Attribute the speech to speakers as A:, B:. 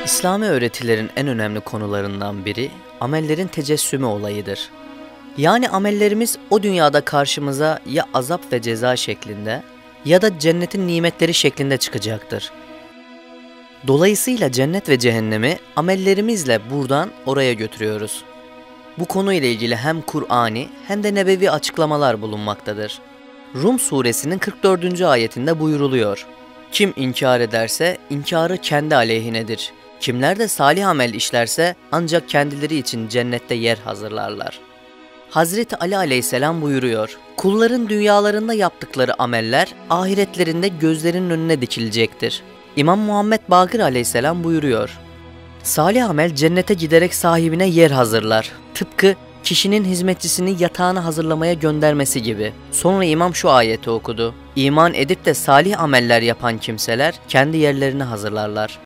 A: İslami öğretilerin en önemli konularından biri amellerin tecessümü olayıdır. Yani amellerimiz o dünyada karşımıza ya azap ve ceza şeklinde ya da cennetin nimetleri şeklinde çıkacaktır. Dolayısıyla cennet ve cehennemi amellerimizle buradan oraya götürüyoruz. Bu konuyla ilgili hem Kur'ani hem de nebevi açıklamalar bulunmaktadır. Rum suresinin 44. ayetinde buyuruluyor: Kim inkar ederse inkarı kendi aleyhinedir. Kimler de salih amel işlerse ancak kendileri için cennette yer hazırlarlar. Hazreti Ali aleyhisselam buyuruyor: Kulların dünyalarında yaptıkları ameller ahiretlerinde gözlerinin önüne dikilecektir. İmam Muhammed Bakır aleyhisselam buyuruyor: Salih amel cennete giderek sahibine yer hazırlar. Tıpkı kişinin hizmetçisini yatağını hazırlamaya göndermesi gibi. Sonra imam şu ayeti okudu: İman edip de salih ameller yapan kimseler kendi yerlerini hazırlarlar.